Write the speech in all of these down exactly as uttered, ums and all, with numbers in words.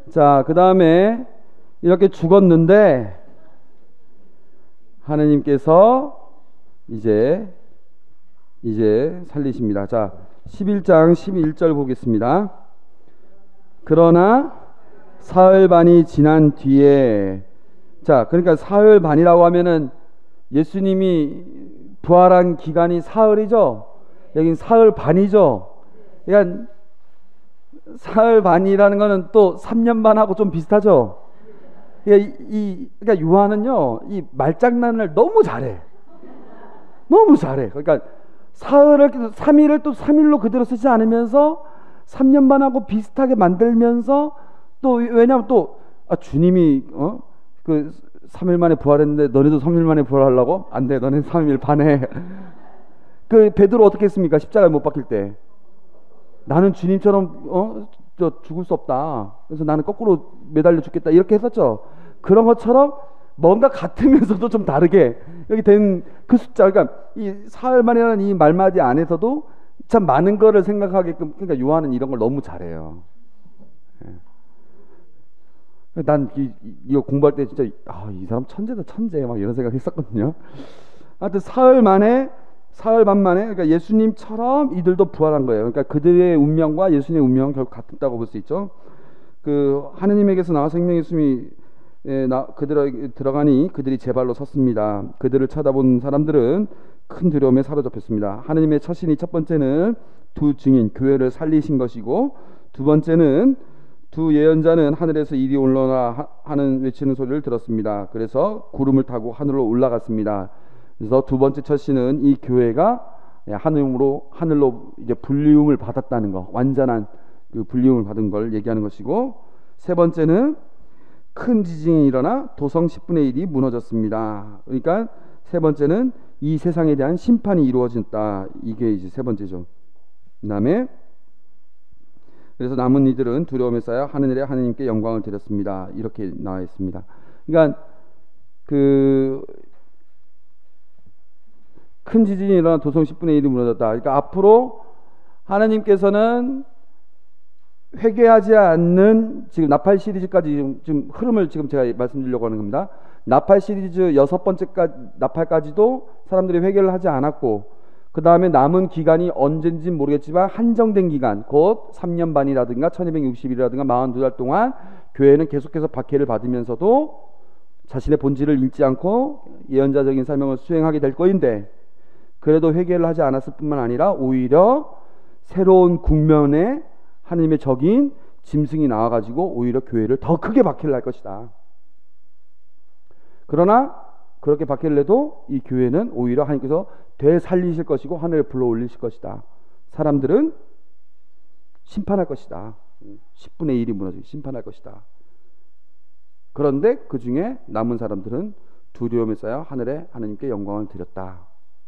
자, 그 다음에 이렇게 죽었는데 하느님께서 이제 이제 살리십니다. 자, 십일 장 십일 절 보겠습니다. 그러나 사흘 반이 지난 뒤에, 자, 그러니까 사흘 반이라고 하면은 예수님이 부활한 기간이 사흘이죠. 여긴 사흘 반이죠. 그러니까 사흘 반이라는 거는 또 삼 년 반하고 좀 비슷하죠. 그러니까, 이, 그러니까 요한은요, 이 말장난을 너무 잘해. 너무 잘해. 그러니까 사흘을, 삼 일을 또 삼 일로 그대로 쓰지 않으면서 삼 년 반하고 비슷하게 만들면서 또, 왜냐면 또, 아, 주님이, 어? 그 삼 일 만에 부활했는데 너네도 삼 일 만에 부활하려고? 안 돼. 너네는 삼 일 반에. 그 베드로 어떻게 했습니까? 십자가에 못 박힐 때. 나는 주님처럼 어? 저 죽을 수 없다. 그래서 나는 거꾸로 매달려 죽겠다. 이렇게 했었죠. 그런 것처럼 뭔가 같으면서도 좀 다르게 여기 된 그 숫자, 그러니까 이 사흘 만이라는 이 말마디 안에서도 참 많은 거를 생각하게끔, 그러니까 요한은 이런 걸 너무 잘해요. 예. 난 이, 이거 공부할 때 진짜 아, 이 사람 천재다 천재 막 이런 생각했었거든요. 하여튼 사흘 만에 사흘 반 만에, 그러니까 예수님처럼 이들도 부활한 거예요. 그러니까 그들의 운명과 예수님의 운명은 결국 같다고 볼 수 있죠. 그 하느님에게서 나와 생명의 숨이 예, 나, 그들에게 들어가니 그들이 제 발로 섰습니다. 그들을 쳐다본 사람들은 큰 두려움에 사로잡혔습니다. 하느님의 처신이 첫 번째는 두 증인 교회를 살리신 것이고, 두 번째는 두 예언자는 하늘에서 이리 올라라 하는 외치는 소리를 들었습니다. 그래서 구름을 타고 하늘로 올라갔습니다. 그래서 두 번째 처신은 이 교회가 하늘로 하늘로 이제 불리움을 받았다는 거, 완전한 그 불리움을 받은 걸 얘기하는 것이고, 세 번째는 큰 지진이 일어나 도성 십분의 일이 무너졌습니다. 그러니까 세 번째는 이 세상에 대한 심판이 이루어졌다. 이게 이제 세 번째죠. 그다음에 그래서 남은 이들은 두려움에 쌓여 하늘에 하느님께 영광을 드렸습니다. 이렇게 나와 있습니다. 그러니까 그 큰 지진이 일어나 도성 십분의 일이 무너졌다. 그러니까 앞으로 하나님께서는 회개하지 않는, 지금 나팔 시리즈까지 지금, 지금 흐름을 지금 제가 말씀드리려고 하는 겁니다. 나팔 시리즈 여섯 번째까지 나팔까지도 사람들이 회개를 하지 않았고, 그 다음에 남은 기간이 언젠지 모르겠지만 한정된 기간, 곧 삼 년 반이라든가 천이백육십 일이라든가 사십이 달 동안 교회는 계속해서 박해를 받으면서도 자신의 본질을 잃지 않고 예언자적인 사명을 수행하게 될 거인데, 그래도 회개를 하지 않았을 뿐만 아니라 오히려 새로운 국면에 하나님의 적인 짐승이 나와가지고 오히려 교회를 더 크게 박해를 할 것이다. 그러나 그렇게 박해를 해도 이 교회는 오히려 하나님께서 되살리실 것이고 하늘에 불러 올리실 것이다. 사람들은 심판할 것이다. 십분의 일이 무너지게 심판할 것이다. 그런데 그 중에 남은 사람들은 두려움에 쌓여 하늘에 하나님께 영광을 드렸다.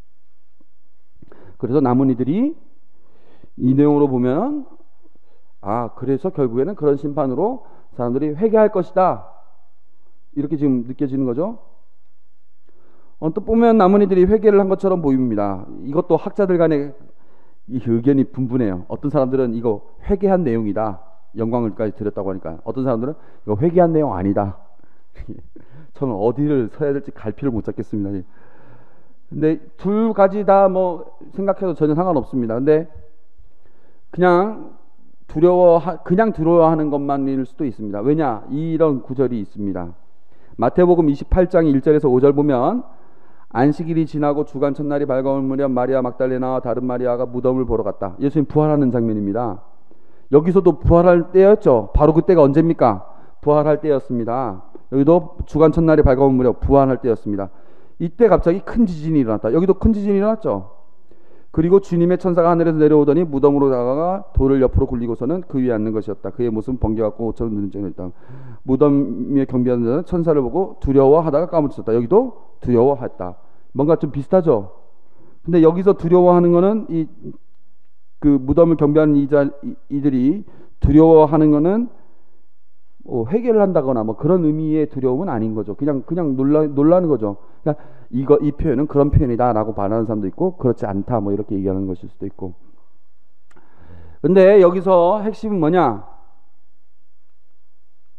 그래서 남은 이들이 이 내용으로 보면, 아, 그래서 결국에는 그런 심판으로 사람들이 회개할 것이다. 이렇게 지금 느껴지는 거죠. 언뜻 보면 남은 이들이 회개를 한 것처럼 보입니다. 이것도 학자들 간에 이 의견이 분분해요. 어떤 사람들은 이거 회개한 내용이다. 영광을까지 드렸다고 하니까. 어떤 사람들은 이거 회개한 내용 아니다. 저는 어디를 서야 될지 갈피를 못 잡겠습니다. 근데 둘 가지 다 뭐 생각해도 전혀 상관없습니다. 근데 그냥 두려워, 그냥 두려워하는 것만일 수도 있습니다. 왜냐? 이런 구절이 있습니다. 마태복음 이십팔 장 일 절에서 오 절 보면, 안식일이 지나고 주간 첫날이 밝아올 무렵 마리아 막달레나와 다른 마리아가 무덤을 보러 갔다. 예수님 부활하는 장면입니다. 여기서도 부활할 때였죠. 바로 그때가 언제입니까? 부활할 때였습니다. 여기도 주간 첫날이 밝아올 무렵 부활할 때였습니다. 이때 갑자기 큰 지진이 일어났다. 여기도 큰 지진이 일어났죠. 그리고 주님의 천사가 하늘에서 내려오더니 무덤으로 다가가 돌을 옆으로 굴리고서는 그 위에 앉는 것이었다. 그의 모습은 번개같고 옷처럼 눈을 있다. 무덤에 경비하는 자는 천사를 보고 두려워하다가 까무쳤다. 여기도 두려워했다. 뭔가 좀 비슷하죠. 근데 여기서 두려워하는 거는 이 그 무덤을 경비하는 이자 이들이 두려워하는 거는 뭐 회개를 한다거나 뭐 그런 의미의 두려움은 아닌 거죠. 그냥 그냥 놀라 놀라는 거죠. 그러니까 이거 이 표현은 그런 표현이다라고 반하는 사람도 있고, 그렇지 않다 뭐 이렇게 얘기하는 것일 수도 있고. 근데 여기서 핵심은 뭐냐?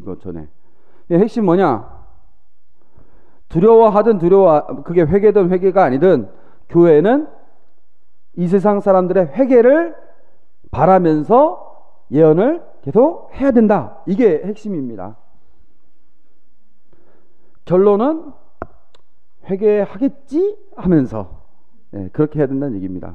이거 전에. 핵심 뭐냐? 두려워하든 두려워, 그게 회개든 회개가 아니든 교회는 이 세상 사람들의 회개를 바라면서 예언을 계속 해야 된다. 이게 핵심입니다. 결론은 회개하겠지 하면서 예, 그렇게 해야 된다는 얘기입니다.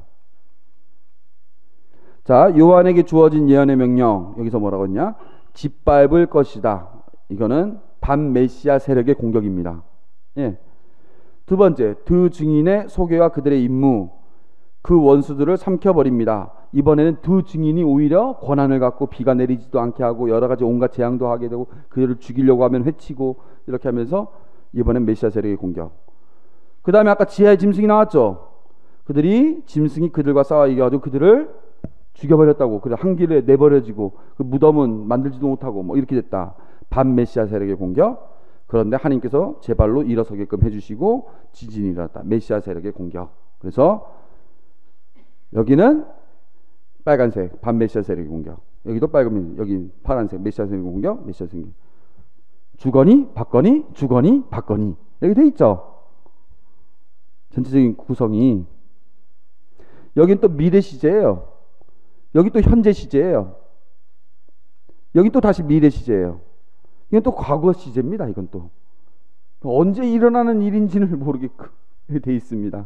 자, 요한에게 주어진 예언의 명령, 여기서 뭐라고 했냐? 짓밟을 것이다. 이거는 반메시아 세력의 공격입니다. 예. 두 번째, 두 증인의 소개와 그들의 임무, 그 원수들을 삼켜버립니다. 이번에는 두 증인이 오히려 권한을 갖고 비가 내리지도 않게 하고 여러 가지 온갖 재앙도 하게 되고 그들을 죽이려고 하면 해치고 이렇게 하면서 이번엔 메시아 세력의 공격. 그 다음에 아까 지하의 짐승이 나왔죠. 그들이 짐승이 그들과 싸워 이겨가지고 그들을 죽여버렸다고. 그래 한 길에 내버려지고 그 무덤은 만들지도 못하고 뭐 이렇게 됐다. 반메시아 세력의 공격. 그런데 하나님께서 제 발로 일어서게끔 해주시고 지진이 일어났다. 메시아 세력의 공격. 그래서 여기는 빨간색 반메시아 세력의 공격, 여기도 빨간, 여기 파란색 메시아 세력의 공격, 메시아 세력의 공격. 주거니 받거니 주거니 받거니 이렇게 돼 있죠. 전체적인 구성이. 여긴 또 미래 시제예요. 여기 또 현재 시제예요. 여기 또 다시 미래 시제예요. 이건 또 과거 시제입니다. 이건 또 언제 일어나는 일인지를 모르게끔 돼 있습니다.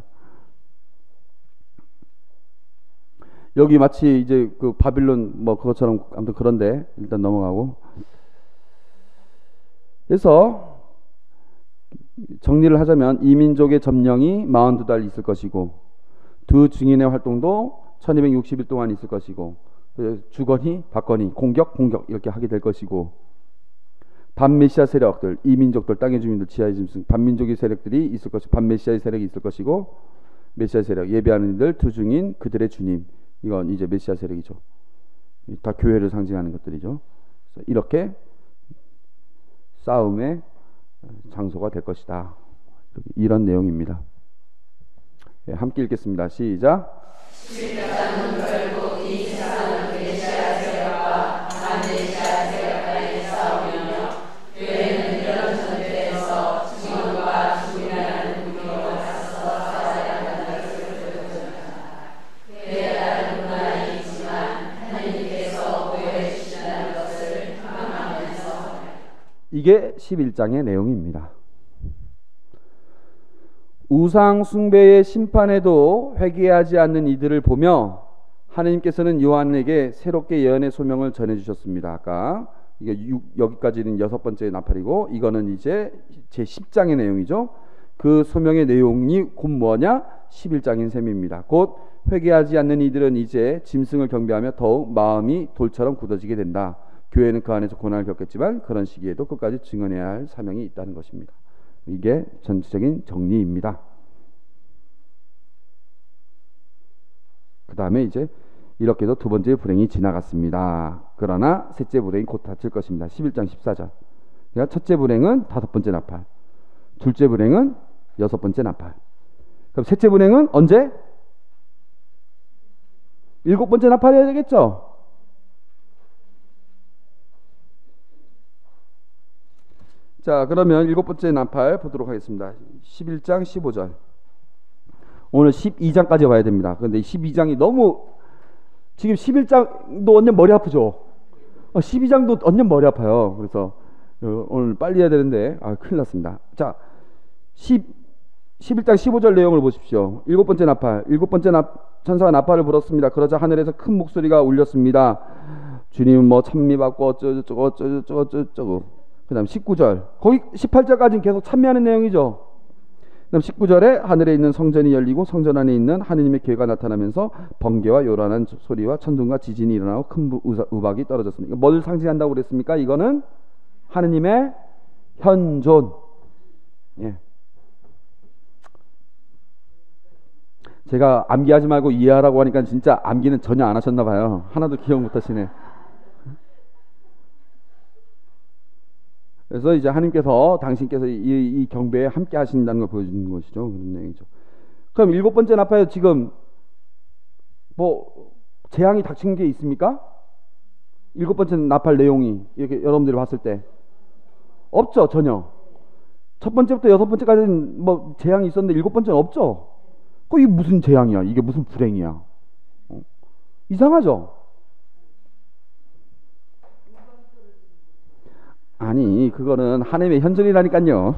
여기 마치 이제 그 바빌론 뭐 그것처럼 아무튼 그런데 일단 넘어가고. 그래서 정리를 하자면 이 민족의 점령이 사십이 달 있을 것이고 두 증인의 활동도 천이백육십 일 동안 있을 것이고 주거니 받거니 공격 공격 이렇게 하게 될 것이고 반메시아 세력들, 이 민족들, 땅의 주민들, 지하의 짐승, 반민족의 세력들이 있을 것이고 반메시아의 세력이 있을 것이고 메시아 세력, 예배하는 이들, 두 증인, 그들의 주님. 이건 이제 메시아 세력이죠. 다 교회를 상징하는 것들이죠. 이렇게 싸움의 장소가 될 것이다. 이런 내용입니다. 네, 함께 읽겠습니다. 시작. 십일장은 결국 이 세상은 메시아 세력과 반메시아 세력 간의 싸움이며 교회는 이런 전쟁에서 증언과 죽음이라는 분노로 맞서 싸워야 한다는 것을 보여줍니다. 그에 따른 고난이 있지만 하나님께서 보여해 주신다는 것을 탐험하면서 이게 십일 장의 내용입니다. 우상 숭배의 심판에도 회개하지 않는 이들을 보며 하나님께서는 요한에게 새롭게 예언의 소명을 전해주셨습니다. 아까 이게 육, 여기까지는 여섯 번째 나팔이고 이거는 이제 제십 장의 내용이죠. 그 소명의 내용이 곧 뭐냐? 십일 장인 셈입니다. 곧 회개하지 않는 이들은 이제 짐승을 경배하며 더욱 마음이 돌처럼 굳어지게 된다. 교회는 그 안에서 고난을 겪겠지만 그런 시기에도 끝까지 증언해야 할 사명이 있다는 것입니다. 이게 전체적인 정리입니다. 그 다음에 이제 이렇게도 두 번째 불행이 지나갔습니다. 그러나 셋째 불행이 곧 닥칠 것입니다. 십일 장 십사 절. 그러니까 첫째 불행은 다섯 번째 나팔, 둘째 불행은 여섯 번째 나팔. 그럼 셋째 불행은 언제? 일곱 번째 나팔 해야 되겠죠? 자, 그러면 일곱 번째 나팔 보도록 하겠습니다. 십일 장 십오 절. 오늘 십이 장까지 봐야 됩니다. 그런데 십이 장이 너무 지금 십일 장도 완전 머리 아프죠? 어, 십이 장도 완전 머리 아파요. 그래서 오늘 빨리 해야 되는데 아, 큰일 났습니다. 자, 십, 십일 장 십오 절 내용을 보십시오. 일곱 번째 나팔. 일곱 번째 나, 천사가 나팔을 불었습니다. 그러자 하늘에서 큰 목소리가 울렸습니다. 주님은 뭐 찬미받고 어쩌고저쩌고 어쩌고저쩌고 어쩌고저쩌고. 그 다음 십구 절, 거기 십팔 절까지는 계속 찬미하는 내용이죠. 그 다음 십구 절에 하늘에 있는 성전이 열리고 성전 안에 있는 하느님의 교회가 나타나면서 번개와 요란한 소리와 천둥과 지진이 일어나고 큰 우박이 떨어졌습니다. 뭘 상징한다고 그랬습니까? 이거는 하느님의 현존. 예. 제가 암기하지 말고 이해하라고 하니까 진짜 암기는 전혀 안 하셨나 봐요. 하나도 기억 못 하시네. 그래서 이제 하나님께서 당신께서 이, 이 경배에 함께 하신다는 걸 보여주는 것이죠. 그런 내용이죠. 그럼 일곱 번째 나팔에 지금 뭐 재앙이 닥친 게 있습니까? 일곱 번째 나팔 내용이 이렇게 여러분들이 봤을 때 없죠, 전혀. 첫 번째부터 여섯 번째까지는 뭐 재앙이 있었는데 일곱 번째는 없죠. 그 이게 무슨 재앙이야? 이게 무슨 불행이야? 어? 이상하죠? 아니, 그거는 하나님의 현존이라니까요.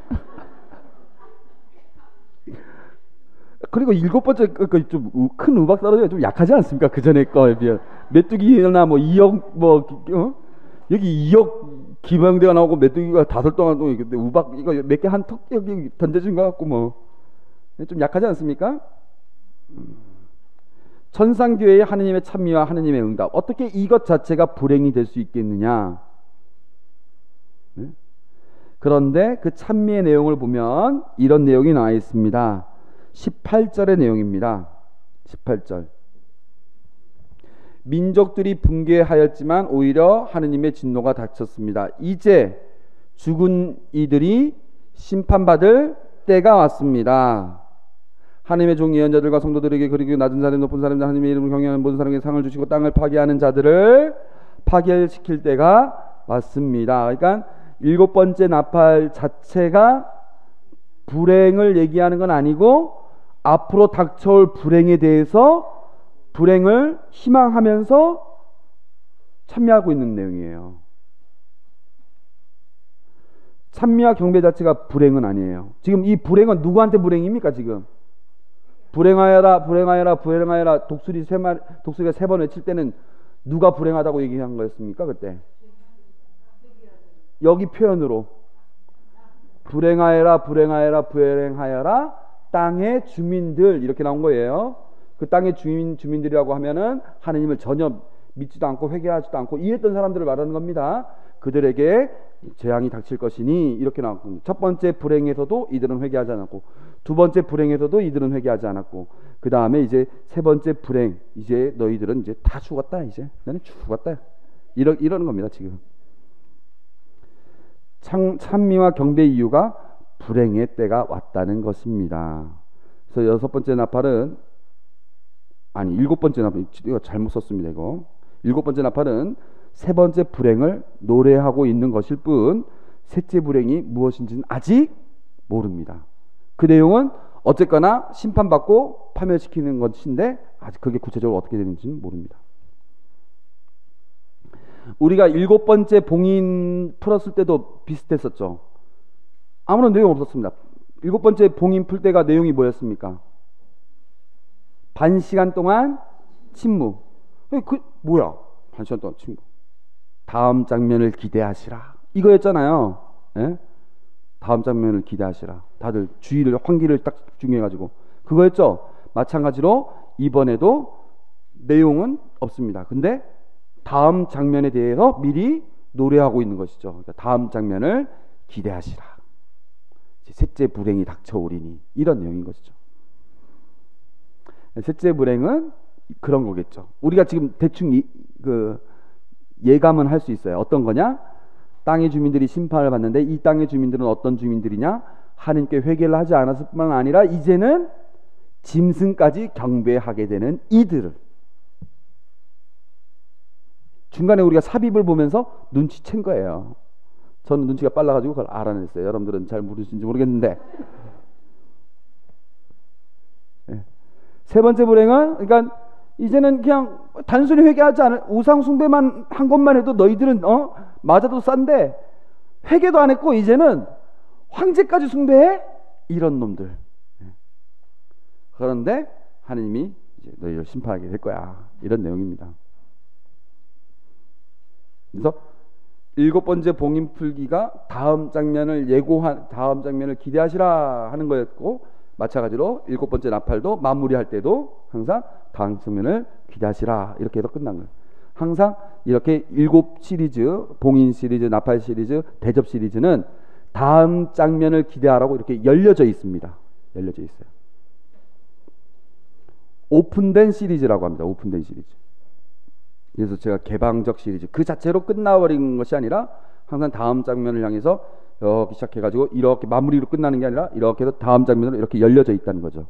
그리고 일곱 번째 그 좀 큰 우박 사라지가 좀 약하지 않습니까? 그 전에 거에 비해 메뚜기나 뭐 이억 뭐 어? 여기 이억 기병대가 나오고 메뚜기가 다섯 동안 또 이게 우박 이거 몇 개 한 턱 여기 던져진 것 같고 뭐 좀 약하지 않습니까? 천상교회의 하느님의 찬미와 하느님의 응답, 어떻게 이것 자체가 불행이 될 수 있겠느냐? 네? 그런데 그 찬미의 내용을 보면 이런 내용이 나와 있습니다. 십팔 절의 내용입니다. 십팔 절. 민족들이 붕괴하였지만 오히려 하느님의 진노가 닥쳤습니다. 이제 죽은 이들이 심판받을 때가 왔습니다. 하나님의 종 예언자들과 성도들에게 그리고 낮은 자들 높은 사람들 하나님의 이름을 경외하는 모든 사람에게 상을 주시고 땅을 파괴하는 자들을 파괴시킬 때가 왔습니다. 그러니까 일곱 번째 나팔 자체가 불행을 얘기하는 건 아니고 앞으로 닥쳐올 불행에 대해서 불행을 희망하면서 찬미하고 있는 내용이에요. 찬미와 경배 자체가 불행은 아니에요. 지금 이 불행은 누구한테 불행입니까? 지금 불행하여라 불행하여라 불행하여라 독수리 세 마리, 독수리가 세 번 외칠 때는 누가 불행하다고 얘기한 거였습니까? 그때 여기 표현으로 불행하여라 불행하여라 불행하여라 땅의 주민들 이렇게 나온 거예요. 그 땅의 주민, 주민들이라고 하면은 하나님을 전혀 믿지도 않고 회개하지도 않고 이랬던 사람들을 말하는 겁니다. 그들에게 재앙이 닥칠 것이니 이렇게 나왔고, 첫 번째 불행에서도 이들은 회개하지 않았고, 두 번째 불행에서도 이들은 회개하지 않았고, 그 다음에 이제 세 번째 불행, 이제 너희들은 이제 다 죽었다, 이제 너는 죽었다, 이러, 이러는 겁니다. 지금 참, 찬미와 경배 이유가 불행의 때가 왔다는 것입니다. 그래서 여섯 번째 나팔은 아니 일곱 번째 나팔, 이거 잘못 썼습니다. 이거 일곱 번째 나팔은 세 번째 불행을 노래하고 있는 것일 뿐 셋째 불행이 무엇인지는 아직 모릅니다. 그 내용은 어쨌거나 심판받고 파멸시키는 것인데 아직 그게 구체적으로 어떻게 되는지는 모릅니다. 우리가 일곱 번째 봉인 풀었을 때도 비슷했었죠. 아무런 내용 없었습니다. 일곱 번째 봉인 풀 때가 내용이 뭐였습니까? 반 시간 동안 침묵. 그 뭐야? 반 시간 동안 침묵. 다음 장면을 기대하시라. 이거였잖아요. 예? 다음 장면을 기대하시라. 다들 주의를 환기를 딱 집중해가지고 그거였죠. 마찬가지로 이번에도 내용은 없습니다. 근데 다음 장면에 대해서 미리 노래하고 있는 것이죠. 그러니까 다음 장면을 기대하시라. 셋째 불행이 닥쳐오리니 이런 내용인 것이죠. 셋째 불행은 그런 거겠죠. 우리가 지금 대충 이, 그 예감은 할 수 있어요. 어떤 거냐? 땅의 주민들이 심판을 받는데 이 땅의 주민들은 어떤 주민들이냐? 하나님께 회개를 하지 않았을 뿐만 아니라 이제는 짐승까지 경배하게 되는 이들을, 중간에 우리가 삽입을 보면서 눈치챈 거예요. 저는 눈치가 빨라가지고 그걸 알아냈어요. 여러분들은 잘 모르시는지 모르겠는데, 네. 세 번째 불행은 그러니까 이제는 그냥 단순히 회개하지 않을, 우상 숭배만 한 것만 해도 너희들은 어 맞아도 싼데 회개도 안 했고 이제는 황제까지 숭배해? 이런 놈들. 그런데 하나님이 이제 너희를 심판하게 될 거야, 이런 내용입니다. 그래서 일곱 번째 봉인 풀기가 다음 장면을 예고한, 다음 장면을 기대하시라 하는 거였고, 마찬가지로 일곱 번째 나팔도 마무리할 때도 항상 다음 장면을 기대하시라 이렇게 해서 끝난 거예요. 항상 이렇게 일곱 시리즈, 봉인 시리즈, 나팔 시리즈, 대접 시리즈는 다음 장면을 기대하라고 이렇게 열려져 있습니다. 열려져 있어요. 오픈된 시리즈라고 합니다. 오픈된 시리즈. 그래서 제가 개방적 시리즈 그 자체로 끝나버린 것이 아니라 항상 다음 장면을 향해서 이렇게 시작해가지고 이렇게 마무리로 끝나는 게 아니라 이렇게 해서 다음 장면으로 이렇게 열려져 있다는 거죠.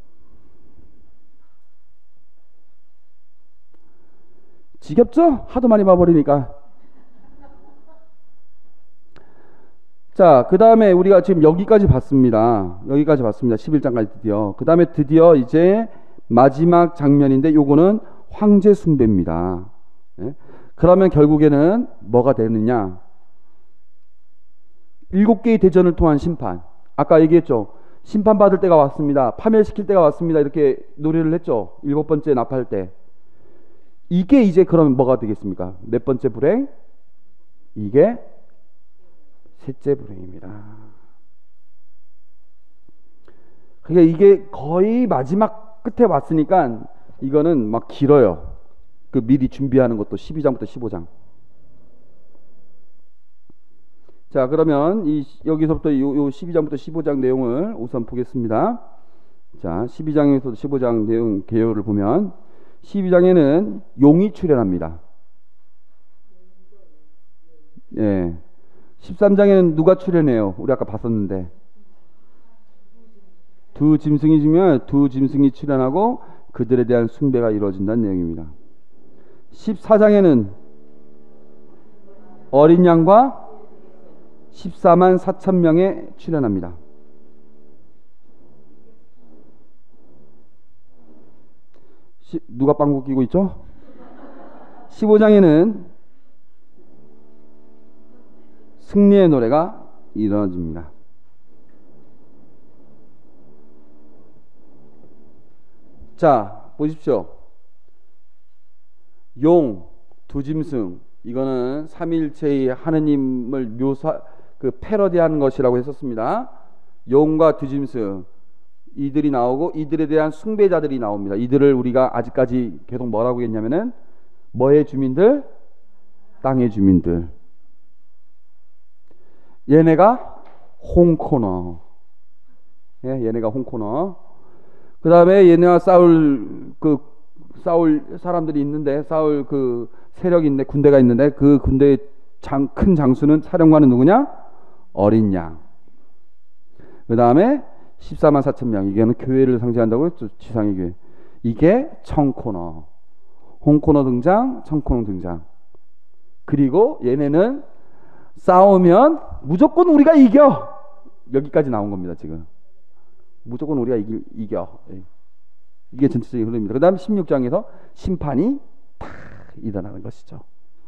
지겹죠? 하도 많이 봐버리니까. 자, 그 다음에 우리가 지금 여기까지 봤습니다. 여기까지 봤습니다. 십일 장까지 드디어. 그 다음에 드디어 이제 마지막 장면인데 요거는 황제 숭배입니다. 예? 그러면 결국에는 뭐가 되느냐? 일곱 개의 대전을 통한 심판. 아까 얘기했죠. 심판받을 때가 왔습니다. 파멸시킬 때가 왔습니다. 이렇게 노래를 했죠. 일곱 번째 납할 때. 이게 이제 그러면 뭐가 되겠습니까? 몇 번째 불행? 이게 셋째 불행입니다. 그러니까 이게 거의 마지막 끝에 왔으니까 이거는 막 길어요. 그 미리 준비하는 것도 십이 장부터 십오 장. 자, 그러면 이 여기서부터 요, 요 십이 장부터 십오 장 내용을 우선 보겠습니다. 자, 십이 장에서 십오 장 내용 개요를 보면 십이 장에는 용이 출현합니다. 예. 십삼 장에는 누가 출현해요? 우리 아까 봤었는데. 두 짐승이 주면 두 짐승이 출현하고 그들에 대한 숭배가 이루어진다는 내용입니다. 십사 장에는 어린 양과 십사만 사천 명에 출현합니다. 시, 누가 빵꾸 끼고 있죠? 십오 장에는 승리의 노래가 이루어집니다. 자, 보십시오. 용, 두짐승, 이거는 삼위일체의 하느님을 묘사, 그 패러디하는 것이라고 했었습니다. 용과 두짐승, 이들이 나오고 이들에 대한 숭배자들이 나옵니다. 이들을 우리가 아직까지 계속 뭐라고 했냐면은 뭐의 주민들? 땅의 주민들. 얘네가 홍코너. 예, 얘네가 홍코너. 그 다음에 얘네와 싸울 그 싸울 사람들이 있는데, 싸울 그 세력이 있는데, 군대가 있는데, 그 군대의 장, 큰 장수는 사령관은 누구냐? 어린 양. 그 다음에 십사만 사천 명. 이게는 교회를 상징한다고 했죠. 지상의 교회. 이게 청코너. 홍코너 등장, 청코너 등장. 그리고 얘네는 싸우면 무조건 우리가 이겨. 여기까지 나온 겁니다. 지금 무조건 우리가 이기, 이겨. 이게 전체적인 흐름입니다. 그 다음 십육 장에서 심판이 탁 일어나는 것이죠.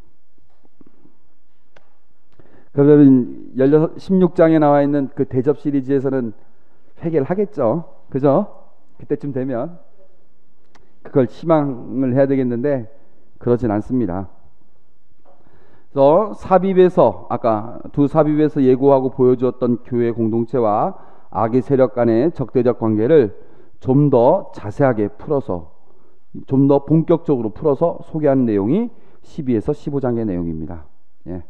그러면 십육 장에 나와 있는 그 대접 시리즈에서는 회개를 하겠죠. 그죠? 그때쯤 되면 그걸 희망을 해야 되겠는데 그러진 않습니다. 그래서 삽입에서, 아까 두 삽입에서 예고하고 보여주었던 교회 공동체와 악의 세력 간의 적대적 관계를 좀 더 자세하게 풀어서, 좀 더 본격적으로 풀어서 소개하는 내용이 십이에서 십오 장의 내용입니다. 예.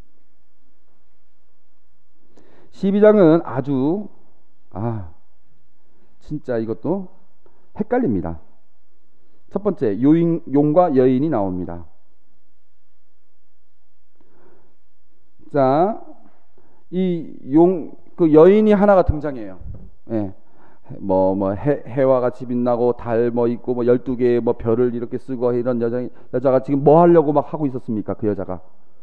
십이 장은 아주 아 진짜 이것도 헷갈립니다. 첫 번째, 요인, 용과 여인이 나옵니다. 자, 이 용, 그 여인이 하나가 등장해요. 예. 뭐, 뭐, 해, 해와 같이 빛나고 달 뭐 있고 뭐 열두 개의 뭐 별을 이렇게 쓰고 이런 여자, 여자가 지금 뭐 하려고 막 하고 있었습니까? 그 여자가.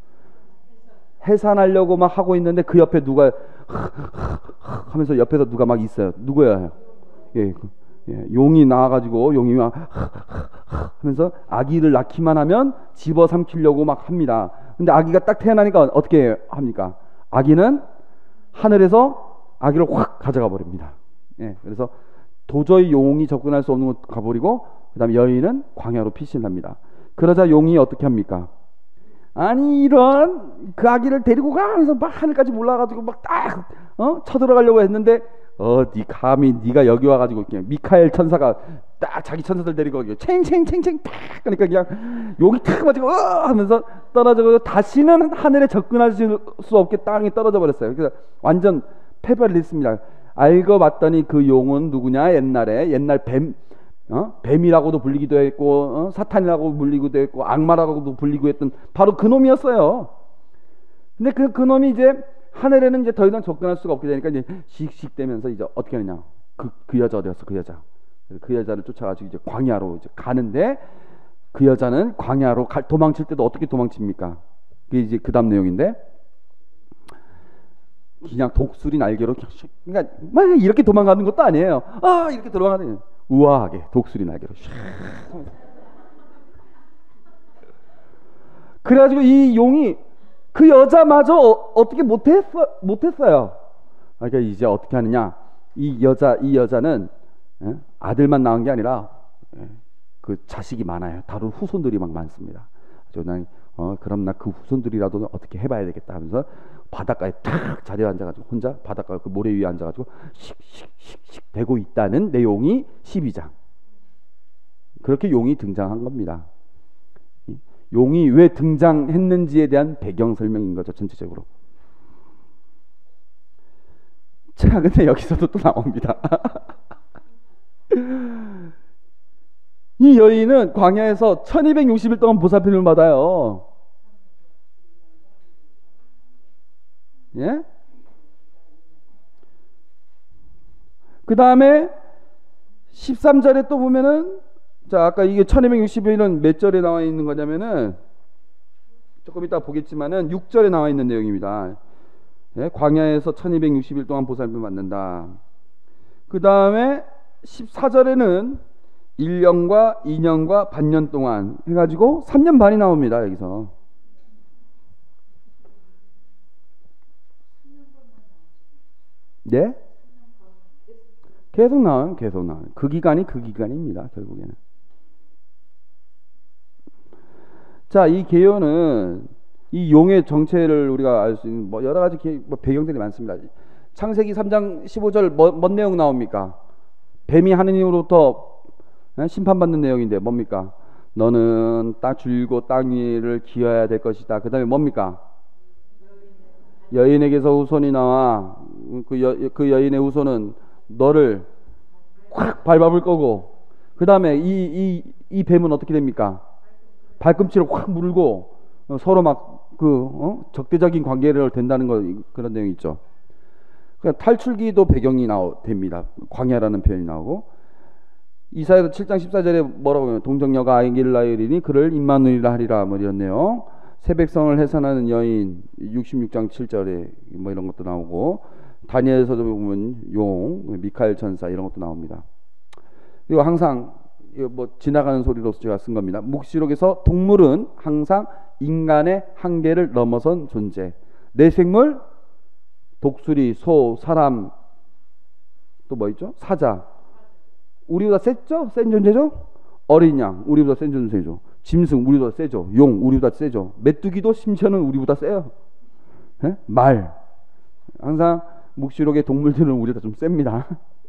해산하려고 막 하고 있는데 그 옆에 누가 하면서 옆에서 누가 막 있어요. 누구야? 예, 예, 용이 나와가지고 용이 막 하면서 아기를 낳기만 하면 집어삼키려고 막 합니다. 근데 아기가 딱 태어나니까 어떻게 합니까? 아기는 하늘에서 아기를 확 가져가 버립니다. 예, 그래서 도저히 용이 접근할 수 없는 곳 가버리고, 그 다음에 여인은 광야로 피신합니다. 그러자 용이 어떻게 합니까? 아니 이런 그 아기를 데리고 가 하면서 막 하늘까지 올라가지고 막 딱 어? 쳐들어가려고 했는데, 어디 감히 네가 여기 와가지고 그냥 미카엘 천사가 딱 자기 천사들 데리고 챙챙챙챙 딱 그러니까 그냥 용이 탁 맞고 어 하면서 떨어져서 다시는 하늘에 접근할 수 없게 땅에 떨어져 버렸어요. 그래서 완전 패배를 했습니다. 알고 봤더니 그 용은 누구냐? 옛날에 옛날 뱀 어? 뱀이라고도 불리기도 했고 어? 사탄이라고 불리기도 했고 악마라고도 불리고 했던 바로 그 놈이었어요. 근데 그, 그 놈이 이제 하늘에는 이제 더 이상 접근할 수가 없게 되니까 이제 씩씩대면서 이제 어떻게 하느냐? 그, 그 여자 어디였어? 그 여자. 그 여자를 쫓아가지고 이제 광야로 이제 가는데, 그 여자는 광야로 가, 도망칠 때도 어떻게 도망칩니까? 그게 이제 그 다음 내용인데, 그냥 독수리 날개로 그러니까 막 이렇게 도망가는 것도 아니에요. 아 이렇게 도망가는 우아하게 독수리 날개로 샥. 그래가지고 이 용이 그 여자마저 어, 어떻게 못했어 못했어요. 그러니까 이제 어떻게 하느냐? 이 여자 이 여자는 예? 아들만 낳은 게 아니라 예? 그 자식이 많아요. 다른 후손들이 막 많습니다. 저는 어 그럼 나 그 후손들이라도 어떻게 해봐야 되겠다 하면서 바닷가에 탁 자리에 앉아가지고 혼자 바닷가 그 모래 위에 앉아가지고 씩씩씩씩 대고 있다는 내용이 십이 장. 그렇게 용이 등장한 겁니다. 용이 왜 등장했는지에 대한 배경 설명인 거죠, 전체적으로. 자, 근데 여기서도 또 나옵니다. 이 여인은 광야에서 천이백육십 일 동안 보살핌을 받아요. 예? 그 다음에 십삼 절에 또 보면은, 자, 아까 이게 천이백육십 일은 몇 절에 나와 있는 거냐면은, 조금 이따 보겠지만은 육 절에 나와 있는 내용입니다. 예? 광야에서 천이백육십 일 동안 보살핌을 받는다. 그 다음에 십사 절에는 일 년과 이 년과 반년 동안 해가지고 삼 년 반이 나옵니다. 여기서. 네? 계속 나와요. 계속 나와요. 그 기간이 그 기간입니다. 결국에는. 자, 이 계요는 이 용의 정체를 우리가 알 수 있는 뭐 여러 가지 개, 뭐 배경들이 많습니다. 창세기 삼 장 십오 절 뭐, 뭔 내용 나옵니까? 뱀이 하느님으로부터 심판받는 내용인데 뭡니까? 너는 땅 줄고 땅 위를 기어야 될 것이다. 그 다음에 뭡니까? 여인에게서 후손이 나와 그, 여, 그 여인의 후손은 너를 확 밟아볼 거고, 그 다음에 이, 이, 이 뱀은 어떻게 됩니까? 발꿈치를 확 물고 서로 막 그 어? 적대적인 관계를 된다는 거, 그런 내용이 있죠. 그러니까 탈출기도 배경이 나오 됩니다. 광야라는 표현이 나오고, 이사야서 칠 장 십사 절에 뭐라고 하면 동정녀가 아기를 낳으리니 그를 임마누엘이라 하리라, 뭐 이런 내용. 새 백성을 해산하는 여인 육십육 장 칠 절에 뭐 이런 것도 나오고, 다니엘서도 보면 용, 미카엘 천사 이런 것도 나옵니다. 그리고 항상 뭐 지나가는 소리로서 제가 쓴 겁니다. 묵시록에서 동물은 항상 인간의 한계를 넘어선 존재. 내 생물, 독수리, 소, 사람, 또 뭐 있죠? 사자. 우리보다 셌죠? 센 존재죠? 어린 양, 우리보다 센 존재죠. 짐승, 우리보다 세죠. 용, 우리보다 세죠. 메뚜기도 심지어는 우리보다 세요. 에? 말. 항상 묵시록의 동물들은 우리보다 좀 셉니다.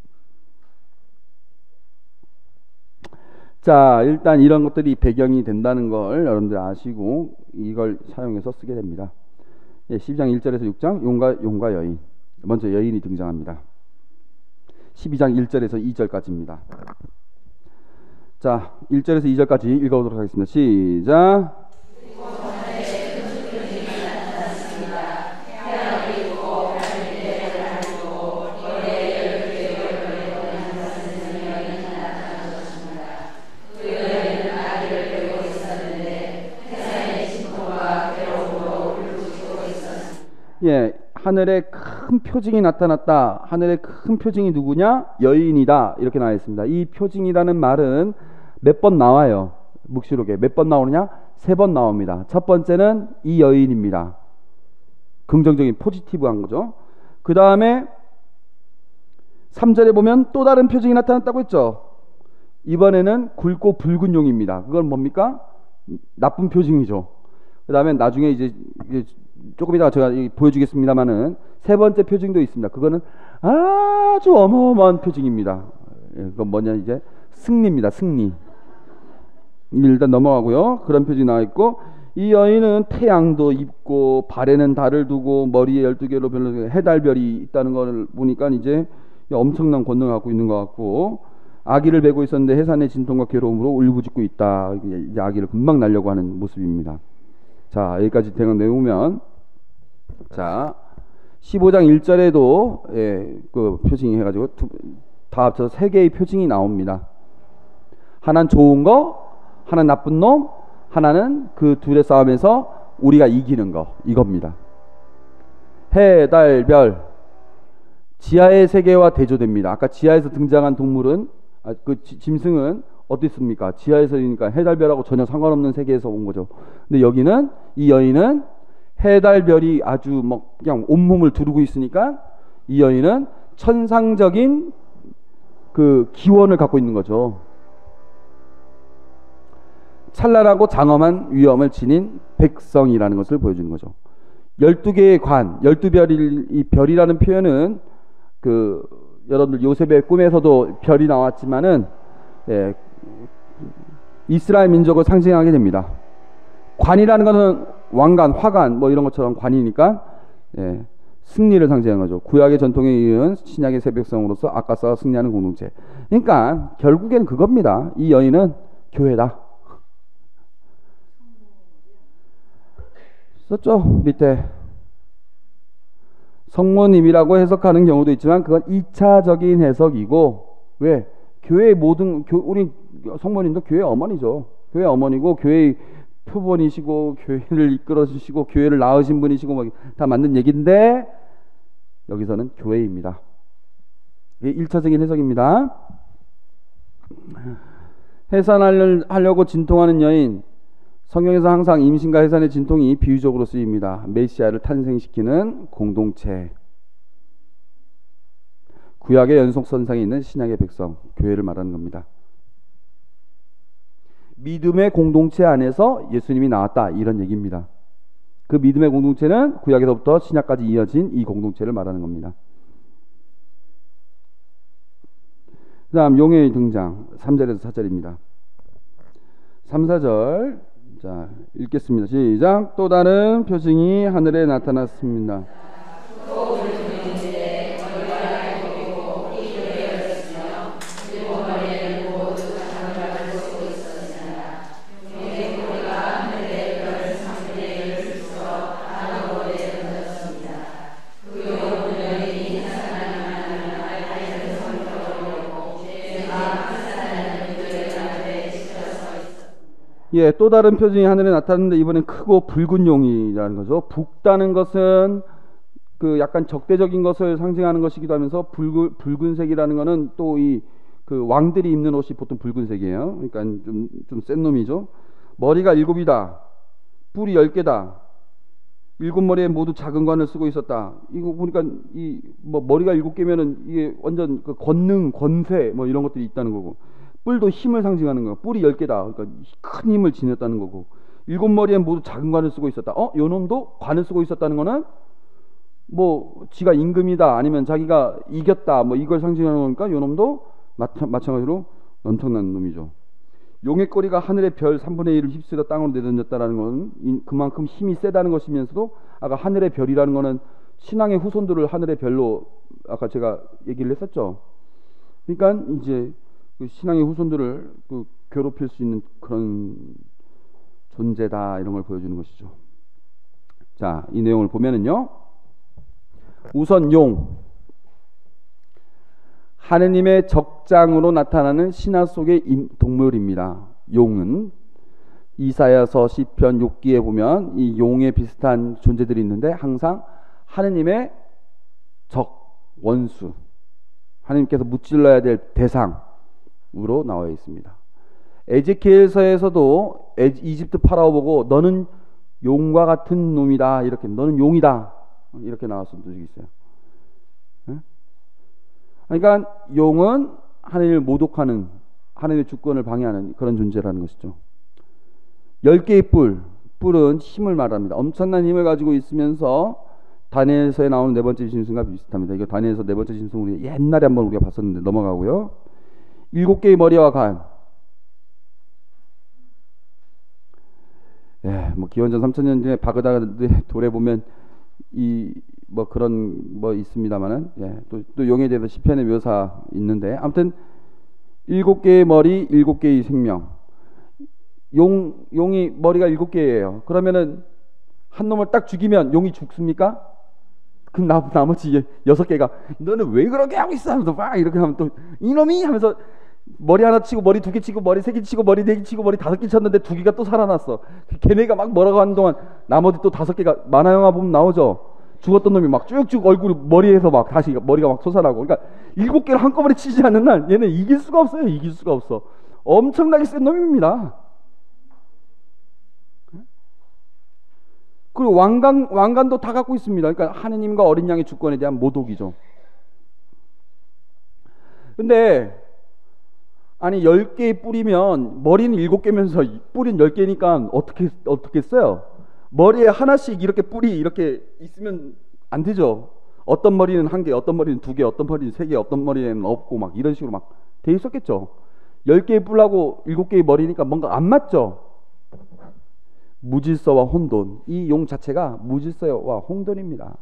자, 일단 이런 것들이 배경이 된다는 걸 여러분들 아시고 이걸 사용해서 쓰게 됩니다. 예, 십이 장 일 절에서 육 장 용과, 용과 여인. 먼저 여인이 등장합니다. 십이 장 일 절에서 이 절까지입니다. 자, 일 절에서 이 절까지 읽어보도록 하겠습니다. 시작. 예, 하늘에 큰 표징이 나타났다. 하늘에 큰 표징이 누구냐? 여인이다. 이렇게 나와 있습니다. 이 표징이라는 말은 몇 번 나와요. 묵시록에 몇 번 나오느냐? 세 번 나옵니다. 첫 번째는 이 여인입니다. 긍정적인 포지티브한 거죠. 그 다음에 삼 절에 보면 또 다른 표징이 나타났다고 했죠. 이번에는 굵고 붉은 용입니다. 그건 뭡니까? 나쁜 표징이죠. 그 다음에 나중에 이제 조금 이따가 제가 보여주겠습니다만은 세 번째 표징도 있습니다. 그거는 아주 어마어마한 표징입니다. 예, 그건 뭐냐, 이제 승리입니다. 승리. 일단 넘어가고요. 그런 표징이 나와 있고, 이 여인은 태양도 입고 발에는 달을 두고 머리에 열두 개로 별로 해달별이 있다는 걸 보니까 이제 엄청난 권능을 갖고 있는 것 같고, 아기를 베고 있었는데 해산의 진통과 괴로움으로 울부짖고 있다. 이제 아기를 금방 낳으려고 하는 모습입니다. 자, 여기까지 대강 내보면, 자, 십오 장 일 절에도 예, 그 표징이 해가지고 두, 다 합쳐서 세 개의 표징이 나옵니다. 하나는 좋은 거, 하나는 나쁜 놈, 하나는 그 둘의 싸움에서 우리가 이기는 거, 이겁니다. 해, 달, 별. 지하의 세계와 대조됩니다. 아까 지하에서 등장한 동물은, 아, 그 지, 짐승은 어디 있습니까? 지하에서니까 해, 달, 별하고 전혀 상관없는 세계에서 온 거죠. 근데 여기는 이 여인은 해, 달, 별이 아주 뭐 그냥 온몸을 두르고 있으니까 이 여인은 천상적인 그 기원을 갖고 있는 거죠. 찬란하고 장엄한 위엄을 지닌 백성이라는 것을 보여주는 거죠. 열두 개의 관, 열두 별이, 이 별이라는 표현은 그 여러분들 요셉의 꿈에서도 별이 나왔지만은 예, 이스라엘 민족을 상징하게 됩니다. 관이라는 것은 왕관, 화관 뭐 이런 것처럼 관이니까 예, 승리를 상징하는 거죠. 구약의 전통에 이은 신약의 새백성으로서 아까 싸워 승리하는 공동체. 그러니까 결국에는 그겁니다. 이 여인은 교회다. 썼죠? 밑에 성모님이라고 해석하는 경우도 있지만 그건 이 차적인 해석이고, 왜? 교회의 모든 교, 우리 성모님도 교회 어머니죠. 교회 어머니고 교회의 표본이시고 교회를 이끌어 주시고 교회를 낳으신 분이시고 뭐 다 맞는 얘기인데 여기서는 교회입니다. 이게 일 차적인 해석입니다. 해산하려고 진통하는 여인, 성경에서 항상 임신과 해산의 진통이 비유적으로 쓰입니다. 메시아를 탄생시키는 공동체, 구약의 연속선상에 있는 신약의 백성, 교회를 말하는 겁니다. 믿음의 공동체 안에서 예수님이 나왔다, 이런 얘기입니다. 그 믿음의 공동체는 구약에서부터 신약까지 이어진 이 공동체를 말하는 겁니다. 그 다음 용의 등장, 삼 절에서 사 절입니다. 삼, 사 절 자 읽겠습니다. 시작. 또 다른 표징이 하늘에 나타났습니다. 예, 또 다른 표징이 하늘에 나타났는데 이번엔 크고 붉은 용이라는 거죠. 붉다는 것은 그 약간 적대적인 것을 상징하는 것이기도 하면서 붉은, 붉은색이라는 것은 또 이 그 왕들이 입는 옷이 보통 붉은색이에요. 그러니까 좀, 좀 센 놈이죠. 머리가 일곱이다. 뿔이 열 개다. 일곱 머리에 모두 작은 관을 쓰고 있었다. 이거 보니까 이 뭐 머리가 일곱 개면은 이게 완전 그 권능, 권세 뭐 이런 것들이 있다는 거고. 뿔도 힘을 상징하는 거야. 뿔이 열 개다. 그러니까 큰 힘을 지녔다는 거고. 일곱 머리에 모두 작은 관을 쓰고 있었다. 어? 요 놈도 관을 쓰고 있었다는 거는 뭐 지가 임금이다, 아니면 자기가 이겼다, 뭐 이걸 상징하는 거니까 요 놈도 마찬가지로 엄청난 놈이죠. 용의 꼬리가 하늘의 별 삼분의 일을 휩쓸어 땅으로 내던졌다는 건 그만큼 힘이 세다는 것이면서도, 아까 하늘의 별이라는 거는 신앙의 후손들을 하늘의 별로 아까 제가 얘기를 했었죠. 그러니까 이제 그 신앙의 후손들을 그 괴롭힐 수 있는 그런 존재다, 이런 걸 보여주는 것이죠. 자, 이 내용을 보면은요, 우선 용, 하느님의 적장으로 나타나는 신화 속의 동물입니다. 용은 이사야서, 시편, 욥기에 보면 이 용에 비슷한 존재들이 있는데 항상 하느님의 적, 원수, 하느님께서 무찔러야 될 대상으로 나와 있습니다. 에제키엘서에서도 이집트 파라오 보고 너는 용과 같은 놈이다, 이렇게, 너는 용이다, 이렇게 나왔던 적이 있어요. 그러니까 용은 하나님을 모독하는, 하나님의 주권을 방해하는 그런 존재라는 것이죠. 열 개의 뿔, 뿔은 힘을 말합니다. 엄청난 힘을 가지고 있으면서 다니엘서에 나오는 네 번째 짐승과 비슷합니다. 이거 다니엘서 네 번째 짐승 우리 옛날에 한번 우리가 봤었는데 넘어가고요. 일곱 개의 머리와 간. 예, 뭐 기원전 삼천 년 전에 바그다드 돌에 보면 이 뭐 그런 뭐 있습니다만은, 예, 또, 또 용에 대해서 시편의 묘사 있는데, 아무튼 일곱 개의 머리, 일곱 개의 생명. 용 용이 머리가 일곱 개예요. 그러면은 한 놈을 딱 죽이면 용이 죽습니까? 그 나, 나머지 여섯 개가 너는 왜 그렇게 하고 있어? 하면서 막 이렇게 하면 또 이놈이 하면서 머리 하나 치고 머리 두 개 치고 머리 세 개 치고 머리 네 개 치고 머리 다섯 개 쳤는데 두 개가 또 살아났어. 걔네가 막 뭐라고 하는 동안 나머지 또 다섯 개가, 만화 영화 보면 나오죠. 죽었던 놈이 막 쭉쭉 얼굴 머리에서 막 다시 머리가 막 솟아나고. 그러니까 일곱 개를 한꺼번에 치지 않는 한 얘는 이길 수가 없어요. 이길 수가 없어. 엄청나게 센 놈입니다. 그리고 왕관, 왕관도 다 갖고 있습니다. 그러니까 하느님과 어린 양의 주권에 대한 모독이죠. 근데 아니 열 개 뿌리면 머리는 일곱 개면서 뿌리는 열 개니까 어떻게 어떻게 써요? 머리에 하나씩 이렇게 뿌리 이렇게 있으면 안 되죠. 어떤 머리는 한 개, 어떤 머리는 두 개, 어떤 머리는 세 개, 어떤 머리는 없고 막 이런 식으로 막 돼 있었겠죠. 열 개의 뿔하고 일곱 개의 머리니까 뭔가 안 맞죠. 무질서와 혼돈. 이 용 자체가 무질서와 혼돈입니다.